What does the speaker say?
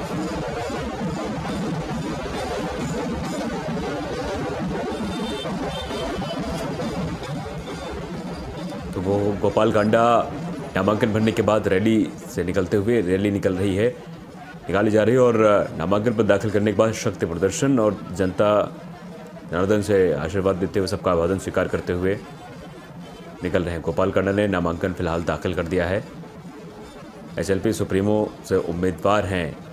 तो वो गोपाल कांडा नामांकन भरने के बाद रैली से निकलते हुए रैली निकाली जा रही है और नामांकन पत्र दाखिल करने के बाद शक्ति प्रदर्शन और जनता जनार्दन से आशीर्वाद देते हुए सबका अभिवादन स्वीकार करते हुए निकल रहे हैं। गोपाल कांडा ने नामांकन फिलहाल दाखिल कर दिया है। एसएलपी सुप्रीमो से उम्मीदवार हैं